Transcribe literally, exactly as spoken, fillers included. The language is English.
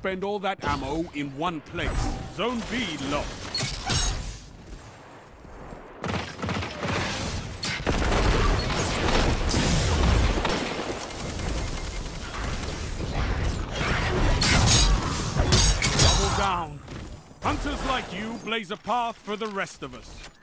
spend all that ammo in one place. Zone B lost. Double down. Hunters like you blaze a path for the rest of us.